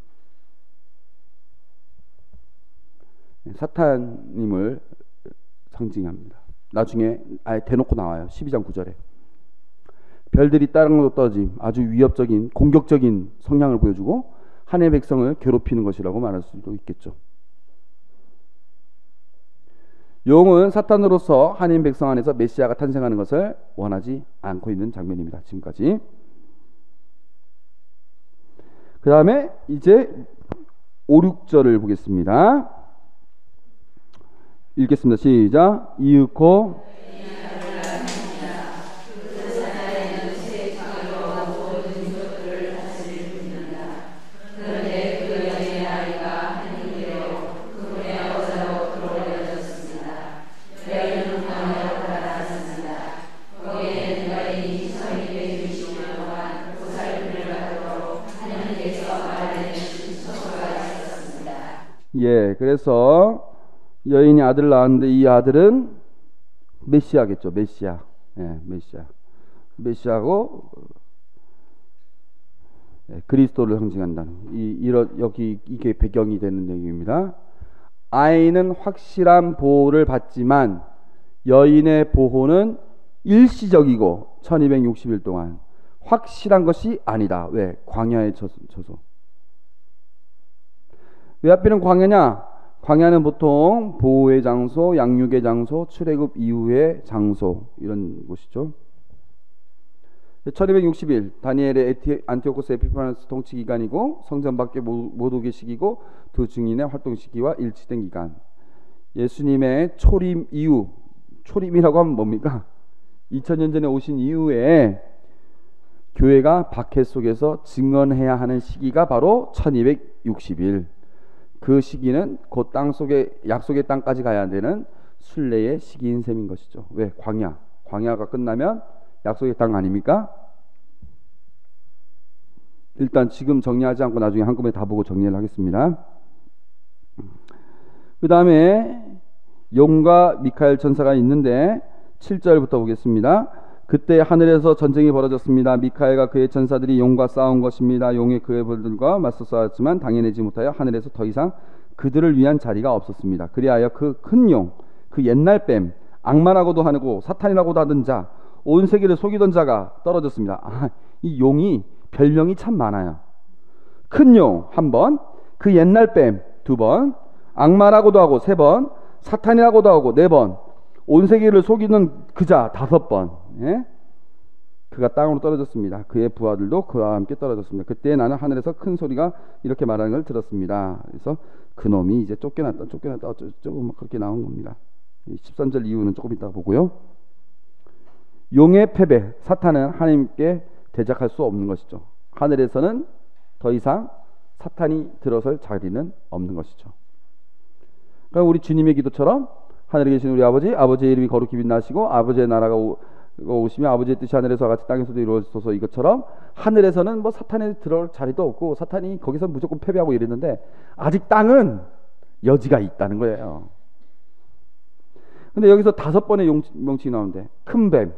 사탄님을 상징합니다. 나중에 아예 대놓고 나와요. 십이 장 구 절에 별들이 땅으로 떨어짐, 아주 위협적인 공격적인 성향을 보여주고 하나님의 백성을 괴롭히는 것이라고 말할 수도 있겠죠. 용은 사탄으로서 하나님 백성 안에서 메시아가 탄생하는 것을 원하지 않고 있는 장면입니다. 지금까지. 그 다음에 이제 오, 육 절을 보겠습니다. 읽겠습니다. 시작. 이윽고 예, 그래서 여인이 아들을 낳았는데 이 아들은 메시아겠죠. 메시아. 예, 메시아. 메시아고 예, 그리스도를 상징한다는 이 이런 여기 이게 배경이 되는 내용입니다. 아이는 확실한 보호를 받지만 여인의 보호는 일시적이고 천이백육십 일 동안 확실한 것이 아니다. 왜? 광야에 쳐서. 왜 하필은 광야냐? 광야는 보통 보호의 장소, 양육의 장소, 출애굽 이후의 장소 이런 곳이죠. 천이백육십 일 다니엘의 안티오코스 에피파네스 통치 기간이고 성전 밖에 못 오게 시기고 두 증인의 활동 시기와 일치된 기간. 예수님의 초림 이후, 초림이라고 하면 뭡니까? 이천 년 전에 오신 이후에 교회가 박해 속에서 증언해야 하는 시기가 바로 천이백육십 일. 그 시기는 그 땅 속에 약속의 땅까지 가야 되는 순례의 시기인 셈인 것이죠. 왜? 광야. 광야가 끝나면 약속의 땅 아닙니까? 일단 지금 정리하지 않고 나중에 한꺼번에 다 보고 정리를 하겠습니다. 그 다음에 용과 미카엘 천사가 있는데 칠 절부터 보겠습니다. 그때 하늘에서 전쟁이 벌어졌습니다. 미카엘과 그의 천사들이 용과 싸운 것입니다. 용이 그의 벌들과 맞서 싸웠지만 당해내지 못하여 하늘에서 더 이상 그들을 위한 자리가 없었습니다. 그리하여 그 큰 용, 그 옛날 뱀, 악마라고도 하고 사탄이라고도 하던 자, 온 세계를 속이던 자가 떨어졌습니다. 아, 이 용이 별명이 참 많아요. 큰 용 한 번, 그 옛날 뱀 두 번, 악마라고도 하고 세 번, 사탄이라고도 하고 네 번, 온 세계를 속이는 그자 다섯 번. 예? 그가 땅으로 떨어졌습니다. 그의 부하들도 그와 함께 떨어졌습니다. 그때 나는 하늘에서 큰 소리가 이렇게 말하는 걸 들었습니다. 그래서 그놈이 이제 쫓겨났다 쫓겨났다 어쩌고저쩌고 막 그렇게 나온 겁니다. 십삼 절 이후는 조금 이따 보고요. 용의 패배, 사탄은 하나님께 대적할 수 없는 것이죠. 하늘에서는 더 이상 사탄이 들어설 자리는 없는 것이죠. 그러니까 우리 주님의 기도처럼 하늘에 계신 우리 아버지, 아버지의 이름이 거룩히 빛나시고 아버지의 나라가 오, 오시며 아버지의 뜻이 하늘에서와 같이 땅에서도 이루어져서 이것처럼 하늘에서는 뭐 사탄이 들어올 자리도 없고 사탄이 거기서 무조건 패배하고 이랬는데 아직 땅은 여지가 있다는 거예요. 근데 여기서 다섯 번의 용, 명칭이 나오는데 큰 뱀,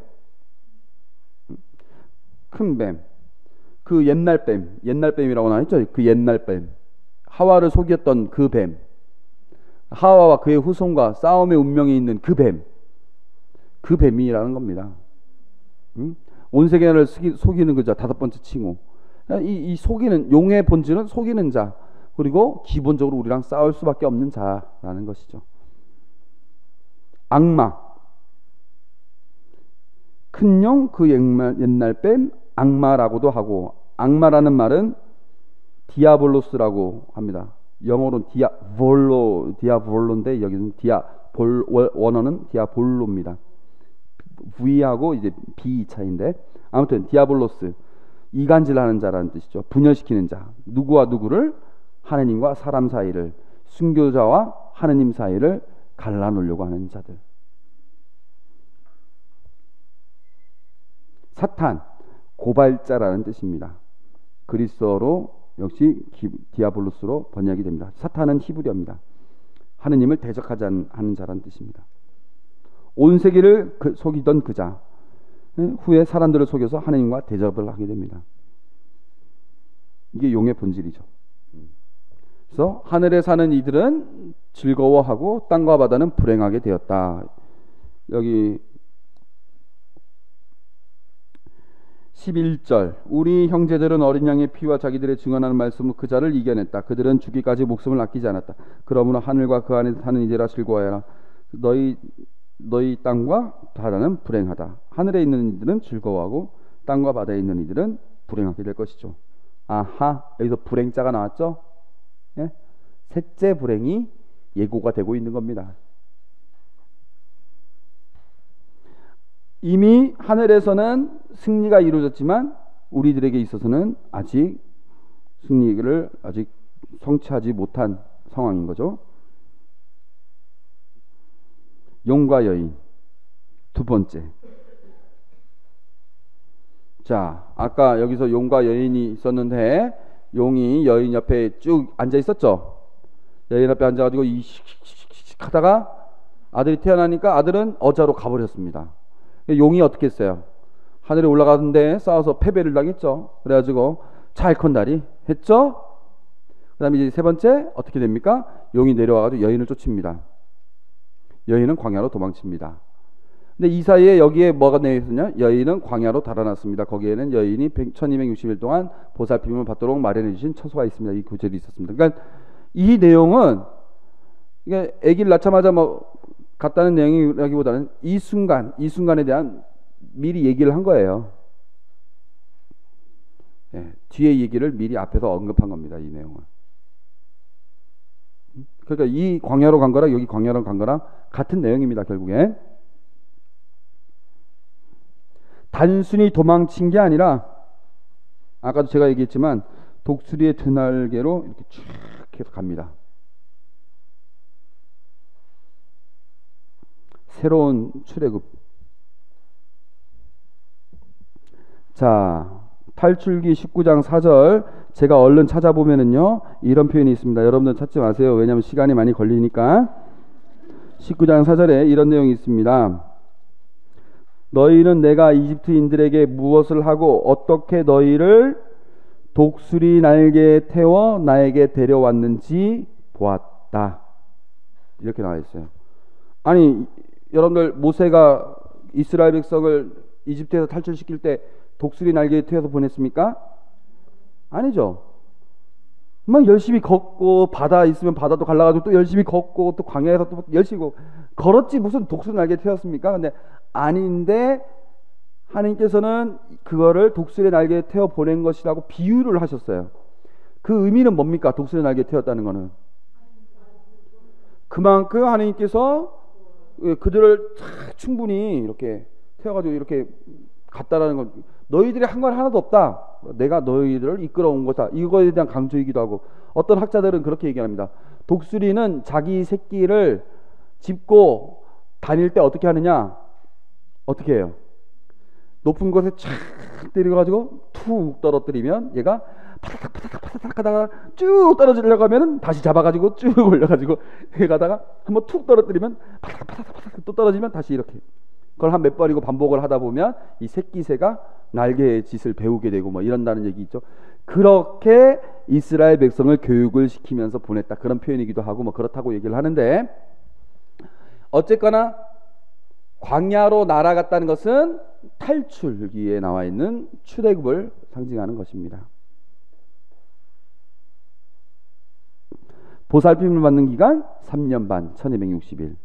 큰 뱀, 그 옛날 뱀, 옛날 뱀이라고 나왔죠. 그 옛날 뱀, 하와를 속였던 그 뱀, 하와와 그의 후손과 싸움의 운명이 있는 그 뱀, 그 뱀이라는 겁니다. 응? 온 세계를 속이는 그자 다섯 번째 칭호. 이, 이 속이는 용의 본질은 속이는 자, 그리고 기본적으로 우리랑 싸울 수밖에 없는 자라는 것이죠. 악마, 큰 용, 그 옛날, 옛날 뱀, 악마라고도 하고, 악마라는 말은 디아볼로스라고 합니다. 영어로는 디아볼로, 디아볼로인데 여기는 디아볼, 원어는 디아볼로입니다. V하고 이제 B 차이인데, 아무튼 디아볼로스, 이간질하는 자라는 뜻이죠. 분열시키는 자. 누구와 누구를? 하느님과 사람 사이를, 순교자와 하느님 사이를 갈라놓으려고 하는 자들. 사탄, 고발자라는 뜻입니다. 그리스어로 역시 디아볼로스로 번역이 됩니다. 사탄은 히브리어입니다. 하느님을 대적하지 않는 자라는 뜻입니다. 온 세계를 그, 속이던 그 자, 후에 사람들을 속여서 하느님과 대접을 하게 됩니다. 이게 용의 본질이죠. 그래서 하늘에 사는 이들은 즐거워하고 땅과 바다는 불행하게 되었다. 여기 십일 절, 우리 형제들은 어린 양의 피와 자기들의 증언하는 말씀으로 그 자를 이겨냈다. 그들은 죽기까지 목숨을 아끼지 않았다. 그러므로 하늘과 그 안에 사는 이들아 즐거워하라. 너희 너희 땅과 바다는 불행하다. 하늘에 있는 이들은 즐거워하고 땅과 바다에 있는 이들은 불행하게 될 것이죠. 아하, 여기서 불행자가 나왔죠. 예? 셋째 불행이 예고가 되고 있는 겁니다. 이미 하늘에서는 승리가 이루어졌지만 우리들에게 있어서는 아직 승리를 아직 성취하지 못한 상황인 거죠. 용과 여인, 두 번째. 자, 아까 여기서 용과 여인이 있었는데 용이 여인 옆에 쭉 앉아 있었죠. 여인 앞에 앉아가지고 이식식식 하다가 아들이 태어나니까 아들은 어자로 가버렸습니다. 용이 어떻게 했어요? 하늘에 올라가는데 싸워서 패배를 당했죠. 그래가지고 찰컨다리 했죠. 그 다음에 이제 세 번째 어떻게 됩니까? 용이 내려와가지고 여인을 쫓습니다. 여인은 광야로 도망칩니다. 근데 이 사이에 여기에 뭐가 내어 있었냐? 여인은 광야로 달아났습니다. 거기에는 여인이 천이백육십 일 동안 보살핌을 받도록 마련해 주신 처소가 있습니다. 이 구절이 있었습니다. 그러니까 이 내용은 그러니까 아기를 낳자마자 뭐 갔다는 내용이라기보다는 이 순간, 이 순간에 대한 미리 얘기를 한 거예요. 예, 뒤에 얘기를 미리 앞에서 언급한 겁니다. 이 내용은. 그러니까 이 광야로 간 거랑 여기 광야로 간 거랑 같은 내용입니다. 결국에 단순히 도망친 게 아니라 아까도 제가 얘기했지만 독수리의 두 날개로 이렇게 쭉 해서 갑니다. 새로운 출애굽. 자, 탈출기 십구 장 사 절 제가 얼른 찾아보면은요 이런 표현이 있습니다. 여러분들 찾지 마세요. 왜냐하면 시간이 많이 걸리니까. 십구 장 사 절에 이런 내용이 있습니다. 너희는 내가 이집트인들에게 무엇을 하고 어떻게 너희를 독수리 날개에 태워 나에게 데려왔는지 보았다. 이렇게 나와 있어요. 아니 여러분들 모세가 이스라엘 백성을 이집트에서 탈출시킬 때 독수리 날개에 태워서 보냈습니까? 아니죠. 막 열심히 걷고 바다 있으면 바다도 갈라가지고 또 열심히 걷고 또 광야에서 또 열심히 걷고 걸었지 무슨 독수리 날개에 태웠습니까? 근데 아닌데 하나님께서는 그거를 독수리 날개에 태워 보낸 것이라고 비유를 하셨어요. 그 의미는 뭡니까? 독수리 날개에 태웠다는 거는 그만큼 하나님께서 그들을 충분히 이렇게 태워가지고 이렇게 갔다라는 건 너희들이 한 건 하나도 없다. 내가 너희들을 이끌어온 거다. 이거에 대한 강조이기도 하고 어떤 학자들은 그렇게 얘기합니다. 독수리는 자기 새끼를 짚고 다닐 때 어떻게 하느냐? 어떻게 해요? 높은 곳에 촥 때려가지고 툭 떨어뜨리면 얘가 파닥 파닥 파닥 하다가 쭉 떨어지려고 하면 다시 잡아가지고 쭉 올려가지고 해 가다가 한번 툭 떨어뜨리면 파닥 파닥 파닥 또 떨어지면 다시 이렇게 그걸 한 몇 번이고 반복을 하다 보면 이 새끼새가 날개의 짓을 배우게 되고 뭐 이런다는 얘기 있죠. 그렇게 이스라엘 백성을 교육을 시키면서 보냈다 그런 표현이기도 하고 뭐 그렇다고 얘기를 하는데 어쨌거나 광야로 날아갔다는 것은 탈출기에 나와 있는 출애굽을 상징하는 것입니다. 보살핌을 받는 기간 삼 년 반 천이백육십 일.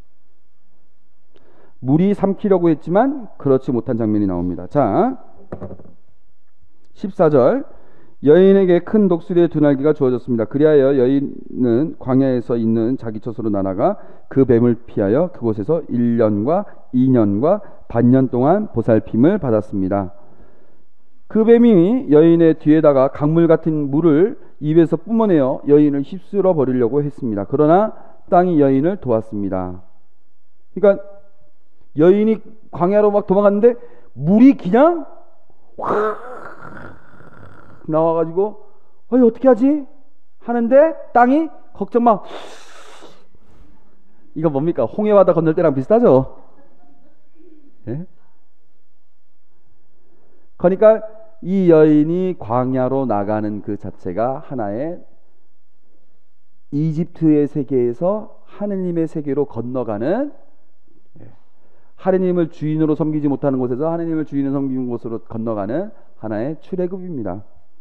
물이 삼키려고 했지만 그렇지 못한 장면이 나옵니다. 자, 십사 절 여인에게 큰 독수리의 두 날개가 주어졌습니다. 그리하여 여인은 광야에서 있는 자기 처소로 날아가 그 뱀을 피하여 그곳에서 일 년과 이 년과 반년 동안 보살핌을 받았습니다. 그 뱀이 여인의 뒤에다가 강물 같은 물을 입에서 뿜어내어 여인을 휩쓸어 버리려고 했습니다. 그러나 땅이 여인을 도왔습니다. 그러니까 여인이 광야로 막 도망갔는데 물이 그냥 확 나와가지고 어이 어떻게 하지? 하는데 땅이 걱정 마. 이거 뭡니까? 홍해바다 건널 때랑 비슷하죠? 예? 그러니까 이 여인이 광야로 나가는 그 자체가 하나의 이집트의 세계에서 하느님의 세계로 건너가는, 하느님을 주인으로 섬기지 못하는 곳에서 하느님을 주인으로 섬기는 곳으로 건너가는 하나의 출애굽입니다.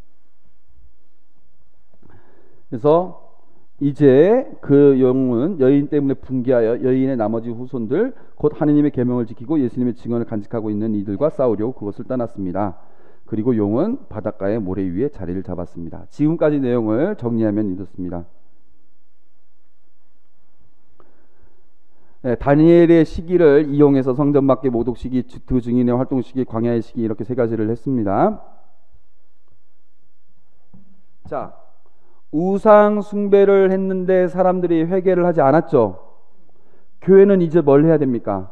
그래서 이제 그 영웅은 여인 때문에 분개하여 여인의 나머지 후손들 곧 하느님의 계명을 지키고 예수님의 증언을 간직하고 있는 이들과 싸우려고 그것을 떠났습니다. 그리고 용은 바닷가의 모래 위에 자리를 잡았습니다. 지금까지 내용을 정리하면 이렇습니다. 네, 다니엘의 시기를 이용해서 성전 밖의 모독 시기, 두 증인의 활동 시기, 광야의 시기, 이렇게 세 가지를 했습니다. 자, 우상 숭배를 했는데 사람들이 회개를 하지 않았죠. 교회는 이제 뭘 해야 됩니까?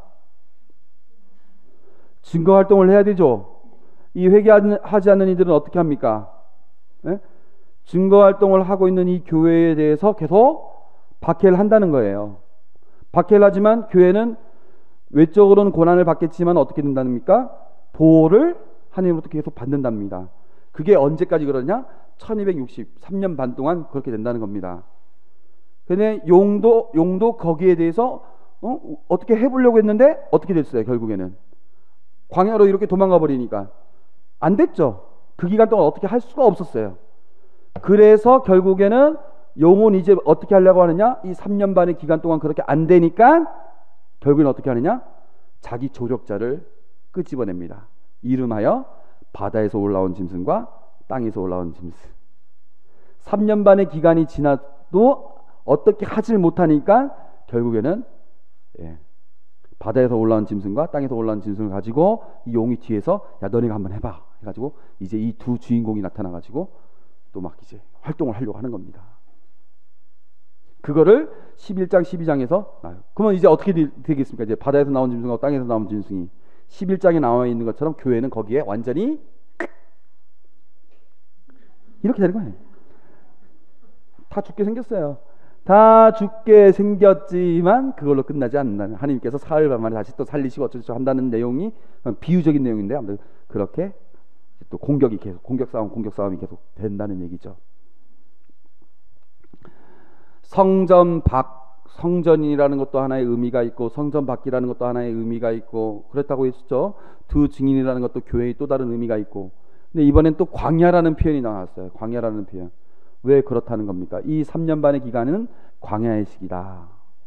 증거 활동을 해야 되죠. 이 회개하지 않는 이들은 어떻게 합니까? 네? 증거 활동을 하고 있는 이 교회에 대해서 계속 박해를 한다는 거예요. 박해를 하지만 교회는 외적으로는 고난을 받겠지만 어떻게 된답니까? 보호를 하나님으로부터 계속 받는답니다. 그게 언제까지 그러냐? 천이백육십삼 년 반 동안 그렇게 된다는 겁니다. 근데 용도 용도 거기에 대해서 어? 어떻게 해보려고 했는데 어떻게 됐어요? 결국에는 광야로 이렇게 도망가 버리니까 안 됐죠. 그 기간 동안 어떻게 할 수가 없었어요. 그래서 결국에는 용은 이제 어떻게 하려고 하느냐? 이 삼 년 반의 기간 동안 그렇게 안 되니까 결국에는 어떻게 하느냐? 자기 조력자를 끄집어냅니다. 이름하여 바다에서 올라온 짐승과 땅에서 올라온 짐승. 삼 년 반의 기간이 지나도 어떻게 하질 못하니까 결국에는 예, 바다에서 올라온 짐승과 땅에서 올라온 짐승을 가지고 이 용이 뒤에서 야 너네가 한번 해봐 해가지고 이제 이 두 주인공이 나타나가지고 또 막 이제 활동을 하려고 하는 겁니다. 그거를 십일 장 십이 장에서 나요. 그러면 이제 어떻게 되겠습니까? 이제 바다에서 나온 짐승과 땅에서 나온 짐승이 십일 장에 나와 있는 것처럼 교회는 거기에 완전히 이렇게 되는 거예요. 다 죽게 생겼어요. 다 죽게 생겼지만 그걸로 끝나지 않는다는, 하나님께서 사흘 만에 다시 또 살리시고 어쩌고 한다는 내용이 비유적인 내용인데 아무튼 그렇게 또 공격이 계속 공격 싸움 공격 싸움이 계속 된다는 얘기죠. 성전 밖, 성전이라는 것도 하나의 의미가 있고 성전 밖이라는 것도 하나의 의미가 있고 그랬다고 했었죠. 두 증인이라는 것도 교회의 또 다른 의미가 있고, 근데 이번엔 또 광야라는 표현이 나왔어요. 광야라는 표현. 왜 그렇다는 겁니까? 이 삼 년 반의 기간은 광야의 시기다.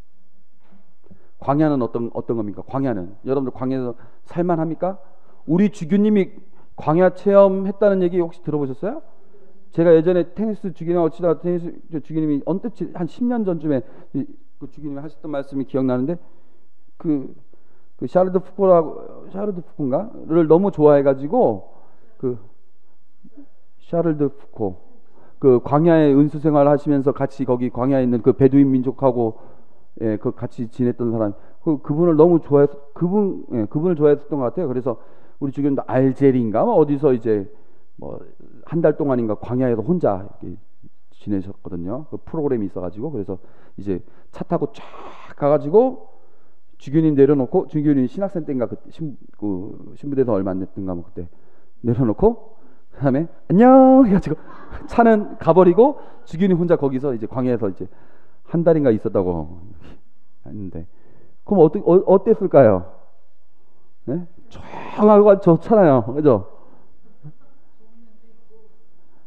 광야는 어떤 어떤 겁니까? 광야는 여러분들 광야에서 살만합니까? 우리 주교님이 광야 체험했다는 얘기 혹시 들어보셨어요? 제가 예전에 테니스 주기님하고 치다가 테니스 주기님이 언뜻 한 십 년 전쯤에 그 주기님이 하셨던 말씀이 기억나는데 그, 그 샤르드 푸코라고 샤르드 푸코인가를 너무 좋아해가지고 그 샤르드 푸코 그 광야의 은수 생활을 하시면서 같이 거기 광야에 있는 그 베두인 민족하고 예, 그 같이 지냈던 사람 그 그분을 너무 좋아해서 그분 예, 그분을 좋아했었던 것 같아요. 그래서 우리 주교님도 알제리인가 뭐 어디서 이제 뭐 한 달 동안인가 광야에서 혼자 이렇게 지내셨거든요. 그 프로그램이 있어가지고 그래서 이제 차 타고 쫙 가가지고 주교님 내려놓고 주교님 신학생 때인가 그, 신, 그 신부돼서 얼마 안 됐던가 뭐 그때 내려놓고 그다음에 안녕 해가지고 차는 가버리고 주교님 혼자 거기서 이제 광야에서 이제 한 달인가 있었다고 했는데 그럼 어떻게 어, 어땠을까요? 네? 조용하고 좋잖아요, 그죠?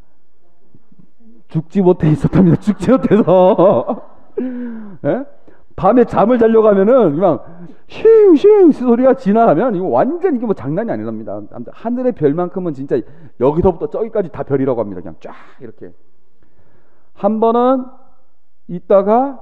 죽지 못해 있었답니다. 죽지 못해서 네? 밤에 잠을 자려고 하면은 그냥 슈슈 소리가 지나가면 이거 완전 이게 뭐 장난이 아니랍니다. 하늘의 별만큼은 진짜 여기서부터 저기까지 다 별이라고 합니다. 그냥 쫙 이렇게. 한 번은 있다가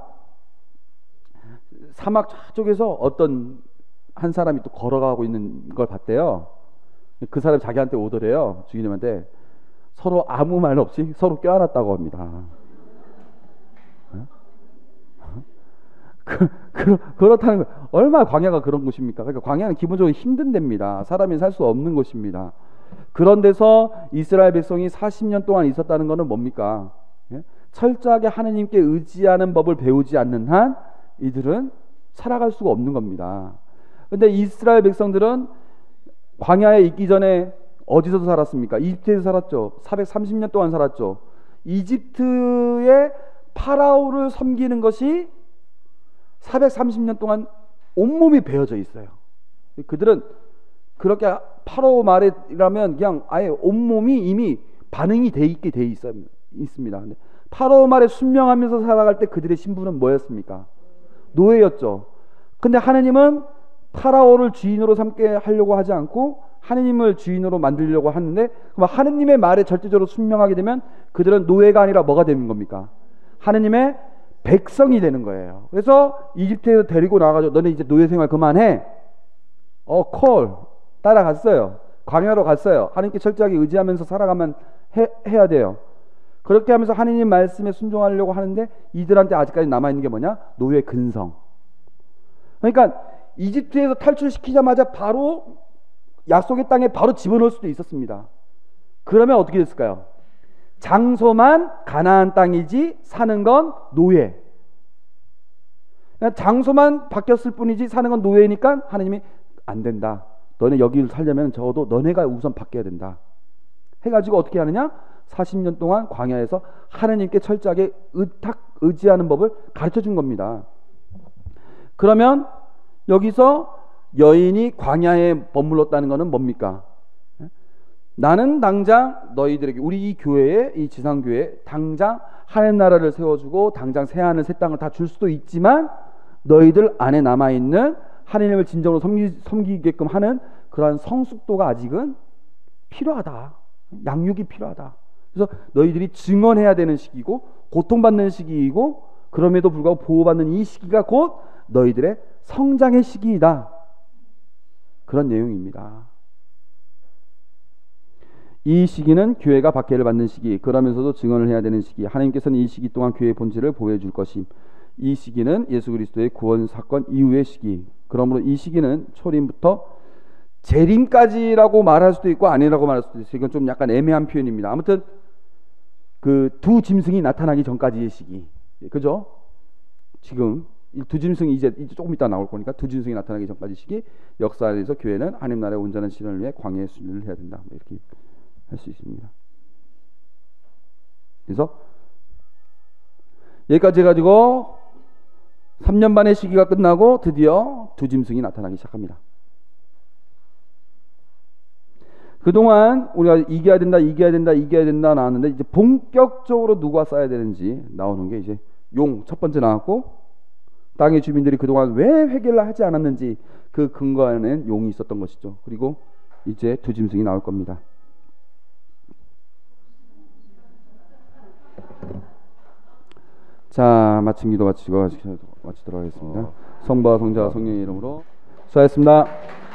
사막 저쪽에서 어떤 한 사람이 또 걸어가고 있는 걸 봤대요. 그 사람이 자기한테 오더래요. 주인님한테. 서로 아무 말 없이 서로 껴안았다고 합니다. 그, 그, 그렇다는 거. 얼마나 광야가 그런 곳입니까? 그러니까 광야는 기본적으로 힘든 데입니다. 사람이 살 수 없는 곳입니다. 그런 데서 이스라엘 백성이 사십 년 동안 있었다는 것은 뭡니까? 예? 철저하게 하느님께 의지하는 법을 배우지 않는 한 이들은 살아갈 수가 없는 겁니다. 근데 이스라엘 백성들은 광야에 있기 전에 어디서 살았습니까? 이집트에서 살았죠. 사백삼십 년 동안 살았죠. 이집트의 파라오를 섬기는 것이 사백삼십 년 동안 온몸이 베어져 있어요. 그들은 그렇게 파라오 말이라면 그냥 아예 온몸이 이미 반응이 돼 있게 돼 있어, 있습니다. 근데 파라오 말에 순명하면서 살아갈 때 그들의 신분은 뭐였습니까? 노예였죠. 근데 하느님은 파라오를 주인으로 삼게 하려고 하지 않고 하느님을 주인으로 만들려고 하는데, 그럼 하느님의 말에 절대적으로 순명하게 되면 그들은 노예가 아니라 뭐가 되는 겁니까? 하느님의 백성이 되는 거예요. 그래서 이집트에서 데리고 나가지고 너네 이제 노예 생활 그만해. 어, 콜 따라갔어요. 광야로 갔어요. 하느님께 철저하게 의지하면서 살아가면 해, 해야 돼요. 그렇게 하면서 하느님 말씀에 순종하려고 하는데 이들한테 아직까지 남아있는 게 뭐냐? 노예 근성. 그러니까 이집트에서 탈출시키자마자 바로 약속의 땅에 바로 집어넣을 수도 있었습니다. 그러면 어떻게 됐을까요? 장소만 가나안 땅이지 사는 건 노예. 그냥 장소만 바뀌었을 뿐이지 사는 건 노예니까 하나님이 안 된다. 너네 여기를 살려면 적어도 너네가 우선 바뀌어야 된다. 해가지고 어떻게 하느냐? 사십 년 동안 광야에서 하나님께 철저하게 의탁, 의지하는 법을 가르쳐 준 겁니다. 그러면 여기서 여인이 광야에 머물렀다는 것은 뭡니까? 나는 당장 너희들에게, 우리 이 교회에, 이 지상교회에 당장 하나님 나라를 세워주고 당장 새하늘 새 땅을 다 줄 수도 있지만 너희들 안에 남아있는 하나님을 진정으로 섬기, 섬기게끔 하는 그러한 성숙도가 아직은 필요하다. 양육이 필요하다. 그래서 너희들이 증언해야 되는 시기고 고통받는 시기이고 그럼에도 불구하고 보호받는 이 시기가 곧 너희들의 성장의 시기이다. 그런 내용입니다. 이 시기는 교회가 박해를 받는 시기, 그러면서도 증언을 해야 되는 시기, 하나님께서는 이 시기 동안 교회의 본질을 보여줄 것임. 이 시기는 예수 그리스도의 구원 사건 이후의 시기. 그러므로 이 시기는 초림부터 재림까지라고 말할 수도 있고 아니라고 말할 수도 있어요. 이건 좀 약간 애매한 표현입니다. 아무튼 그 두 짐승이 나타나기 전까지의 시기, 그죠? 지금 두 짐승이 이제, 이제 조금 이따 나올 거니까 두 짐승이 나타나기 전까지 시기, 역사에서 교회는 하나님 나라의 온전한 실현을 위해 광야의 순례를 해야 된다. 이렇게 할 수 있습니다. 그래서 여기까지 해가지고 삼 년 반의 시기가 끝나고 드디어 두 짐승이 나타나기 시작합니다. 그동안 우리가 이겨야 된다, 이겨야 된다, 이겨야 된다 나왔는데 이제 본격적으로 누가 싸야 되는지 나오는 게 이제 용 첫 번째 나왔고, 땅의 주민들이 그동안 왜 회개를 하지 않았는지 그 근거에는 용이 있었던 것이죠. 그리고 이제 두 짐승이 나올 겁니다. 자, 마침 기도 마치고 마치도록 하겠습니다. 성부와 성자와 성령의 이름으로 수고하셨습니다.